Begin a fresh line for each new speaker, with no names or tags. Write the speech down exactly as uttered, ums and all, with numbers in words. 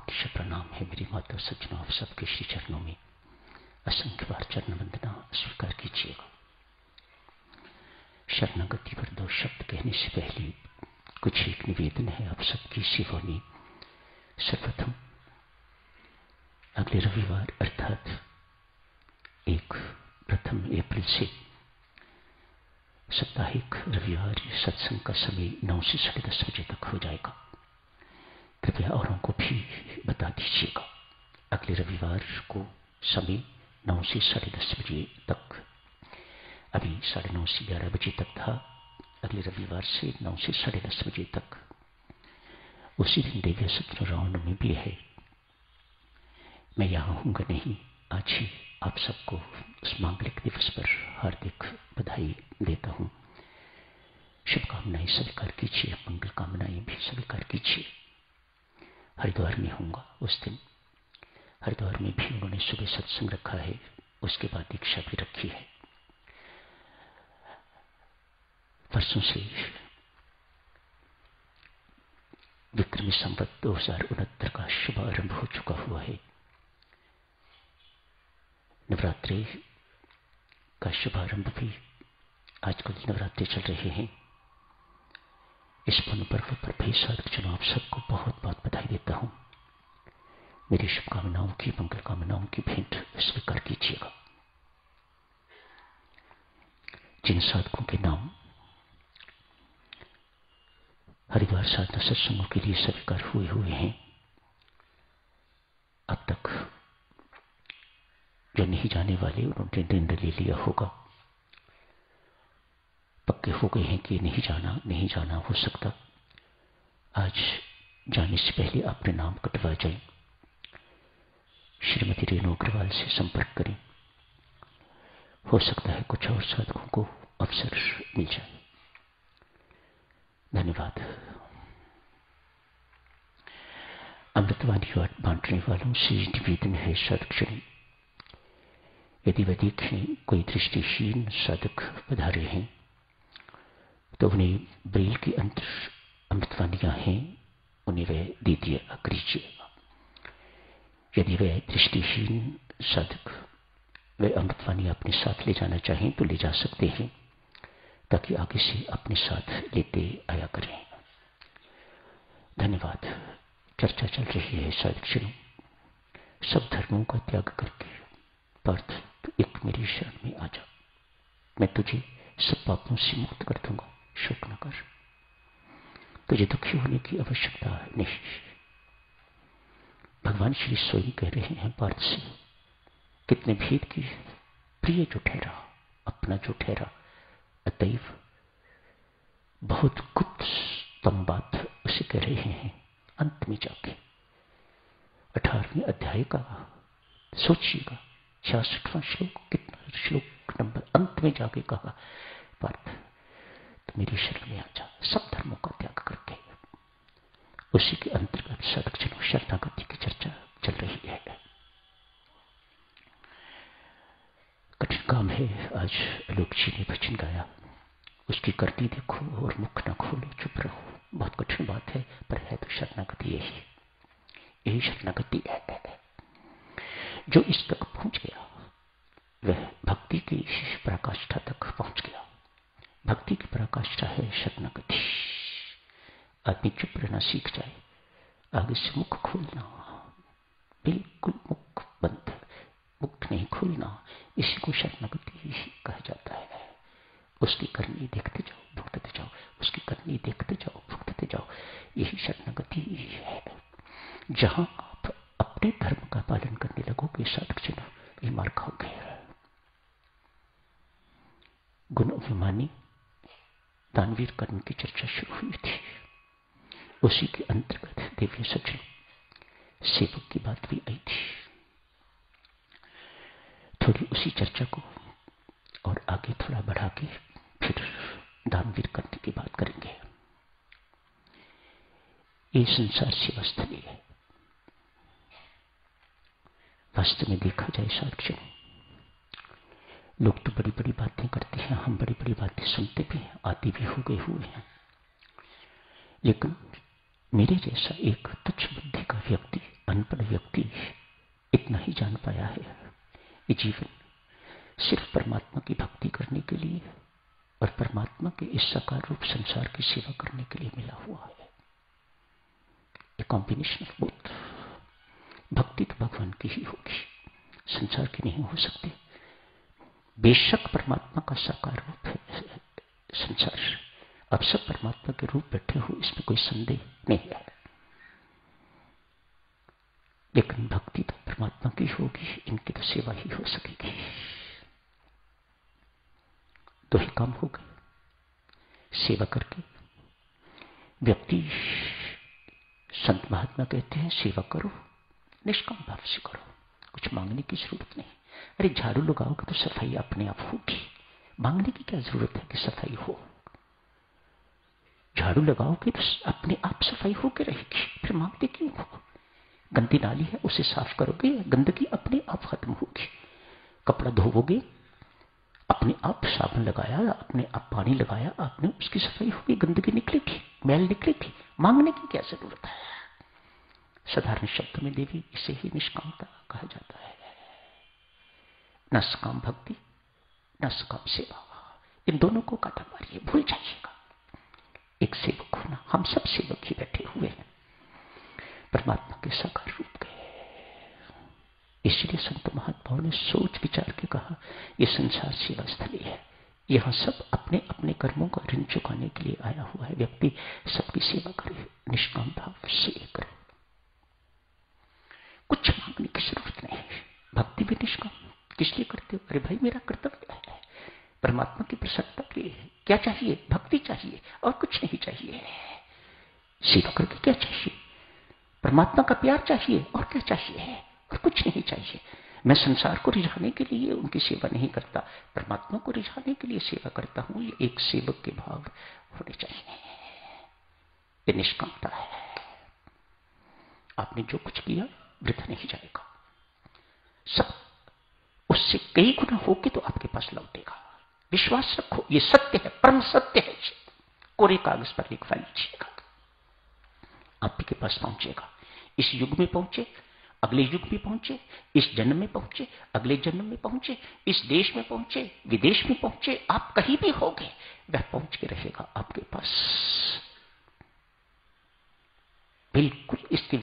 कोटि से प्रणाम है मेरी माता सज्जनों, आप सबके श्री चरणों में असंख्य बार चरण वंदना स्वीकार कीजिएगा। शरणागति पर दो शब्द कहने से पहले कुछ एक निवेदन है आप सबकी सेवा में। सर्वप्रथम अगले रविवार अर्थात एक प्रथम अप्रैल से साप्ताहिक रविवार सत्संग का समय नौ से साढ़े दस बजे तक हो जाएगा। कृपया औरों को भी बता दीजिएगा। अगले रविवार को समय नौ से साढ़े दस बजे तक, अभी साढ़े नौ से ग्यारह बजे तक था, अगले रविवार से नौ से साढ़े दस बजे तक। उसी दिन दिव्य सत्र रामनवमी भी है। मैं यहाँ हूँगा नहीं, आज ही आप सबको उस मांगलिक दिवस पर हार्दिक बधाई देता हूँ। शुभकामनाएं स्वीकार कीजिए, मंगल कामनाएं भी स्वीकार कीजिए। हरिद्वार में होऊंगा उस दिन। हरिद्वार में भी उन्होंने सुबह सत्संग रखा है, उसके बाद दीक्षा भी रखी है। परसों से विक्रमी संवत दो हजार उनहत्तर का शुभारंभ हो चुका हुआ है। नवरात्रि का शुभारंभ भी, आजकल नवरात्रि चल रहे हैं। इस पुण्य पर्व पर भी साधुजनों आप सबको बहुत बहुत बधाई देता हूं। मेरी शुभकामनाओं की, मंगल कामनाओं की भेंट स्वीकार कीजिएगा। जिन साधकों के नाम हरिद्वार साधना सत्संगों के लिए स्वीकार हुए हुए हैं, अब तक जो नहीं जाने वाले उन्होंने निर्णय ले लिया होगा, पक्के हो गए हैं कि नहीं जाना नहीं जाना हो सकता। आज जाने से पहले अपने नाम कटवा जाए, श्रीमती रेणु अग्रवाल से संपर्क करें। हो सकता है कुछ और साधकों को अवसर मिल जाए। धन्यवाद। अमृतवाणी बांटने वालों से निवेदन है साधकजन, यदि वे देखें कोई दृष्टिहीन साधक पधारे हैं तो उन्हें ब्रेल के अंदर अमृतवाणियां हैं, उन्हें वे दे दिया करिएगा। यदि वे दृष्टिहीन साधक वे अमृतवाणियां अपने साथ ले जाना चाहें तो ले जा सकते हैं, ताकि आगे से अपने साथ लेते आया करें। धन्यवाद। चर्चा चल रही है साधकजनों, सब धर्मों का त्याग करके पार्थ तो एक मेरी शरण में आ जा, मैं तुझे सब पापों से मुक्त कर दूंगा। शोक न कर, तुझे दुखी होने की आवश्यकता नहीं। भगवान श्री स्वयं कह रहे हैं पार्थ से, कितने भेद की प्रिय जो ठहरा, अपना जो ठहरा, अतएव बहुत गुप्ततम बात उसे कह रहे हैं। अंत में जाके अठारहवें अध्याय का सोचिएगा, छियासठवां श्लोक, कितना श्लोक नंबर, अंत में जाके कहा पार्थ तो मेरी शरण में आ जा, सब धर्मों का त्याग करके। उसी के अंतर्गत साधकजनों शरणागति की चर्चा चल रही है। कठिन काम है। आज आलोक जी ने भजन गाया, उसकी करनी देखो और मुख न खोलो, चुप रहो। बहुत कठिन बात है, पर है तो शरणागति यही यही शरणागति है। जो इस तक पहुंच गया वह भक्ति की पराकाष्ठा तक पहुंच गया। भक्ति की पराकाष्ठा है शरणागति। आदमी चुप रहना सीख जाए, आगे से मुख खोलना, बिल्कुल मुख बंद, मुख नहीं खोलना, इसी को शरणागति कहा जाता है। उसकी करनी देखते जाओ, भुगतते जाओ, उसकी करनी देखते जाओ, भुगतते जाओ, यही शरणागति है। जहां आप अपने धर्म का पालन करने लगोगे साधकजन, ये मार खाओगे। गुण अभिमानी दानवीर कर्म की चर्चा शुरू हुई थी, उसी के अंतर्गत दिव्य सज्जन सेवक की बात भी आई थी। थोड़ी उसी चर्चा को और आगे थोड़ा बढ़ा के फिर दानवीर कर्म की बात करेंगे। ये संसार सेवा स्थली है। वास्तव में देखा जाए साधकजन, लोग तो बड़ी बड़ी बातें करते हैं, हम बड़ी बड़ी बातें सुनते भी हैं, आदि भी हो गए हुए हैं, लेकिन मेरे जैसा एक तुच्छ बुद्धि का व्यक्ति अनपढ़ व्यक्ति इतना ही जान पाया है, ये जीवन सिर्फ परमात्मा की भक्ति करने के लिए और परमात्मा के इस साकार रूप संसार की सेवा करने के लिए मिला हुआ है। ये कॉम्बिनेशन ऑफ बोथ। भक्ति तो भगवान की ही होगी, संसार की नहीं हो सकती। बेशक परमात्मा का साकार रूप है संसार, अब सब परमात्मा के रूप बैठे हो, इसमें कोई संदेह नहीं है, लेकिन भक्ति तो परमात्मा की होगी, इनकी तो सेवा ही हो सकेगी। दो ही काम हो गए, सेवा करके व्यक्ति, संत महात्मा कहते हैं सेवा करो निष्काम भाव से करो, कुछ मांगने की जरूरत नहीं। अरे झाड़ू लगाओगे तो सफाई अपने आप होगी, मांगने की क्या जरूरत है कि सफाई हो। झाड़ू लगाओगे तो अपने आप सफाई होकर रहेगी, फिर मांगते क्यों हो। गंदी नाली है उसे साफ करोगे, गंदगी अपने आप खत्म होगी। कपड़ा धोवोगे, अपने आप साबुन लगाया, अपने आप पानी लगाया, आपने उसकी सफाई होगी, गंदगी निकलेगी, मैल निकलेगी, मांगने की क्या जरूरत है। साधारण शब्द में देवी इसे ही निष्कामता कहा जाता है। न सकाम भक्ति न सकाम सेवा, इन दोनों को काटा मारिए, भूल जाइएगा। एक सेवक होना, हम सब सेवक ही बैठे हुए हैं परमात्मा के साकार रूप के। इसलिए संत महात्माओं ने सोच विचार के कहा, यह संसार सेवा स्थली है, यहां सब अपने अपने कर्मों का ऋण चुकाने के लिए आया हुआ है। व्यक्ति सबकी सेवा करे, निष्काम भाव से करे, कुछ मांगने की जरूरत नहीं है। भक्ति भी निष्काम, किस लिए करते हो। अरे भाई मेरा कर्तव्य है, परमात्मा की प्रसन्नता के लिए। क्या चाहिए, भक्ति चाहिए और कुछ नहीं चाहिए। सेवा करके क्या चाहिए, परमात्मा का प्यार चाहिए और क्या चाहिए, और कुछ नहीं चाहिए। मैं संसार को रिझाने के लिए उनकी सेवा नहीं करता, परमात्मा को रिझाने के लिए सेवा करता हूं। ये एक सेवक के भाव होने चाहिए, ये निष्कामता है। आपने जो कुछ किया वृथा नहीं जाएगा, सब उससे कई गुना होके तो आपके पास लौटेगा। विश्वास रखो, ये सत्य है, परम सत्य है। कोरे कागज पर लिखवा लीजिएगा, आपके पास पहुंचेगा। इस युग में पहुंचे, अगले युग में पहुंचे, इस जन्म में पहुंचे, अगले जन्म में पहुंचे, इस देश में पहुंचे, विदेश में पहुंचे, आप कहीं भी होंगे वह पहुंच के रहेगा आपके पास। बिल्कुल इसके